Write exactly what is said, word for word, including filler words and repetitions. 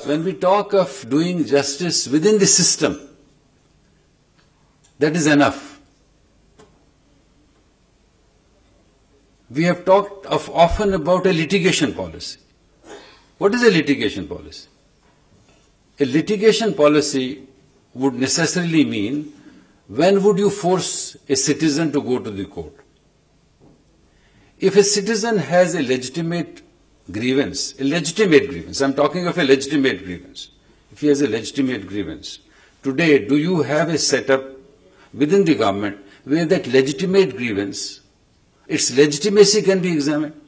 when we talk of doing justice within the system, that is enough. We have talked of often about a litigation policy. What is a litigation policy? A litigation policy would necessarily mean, when would you force a citizen to go to the court? If a citizen has a legitimate grievance, a legitimate grievance, I'm talking of a legitimate grievance. If he has a legitimate grievance, today do you have a setup within the government where that legitimate grievance, its legitimacy can be examined?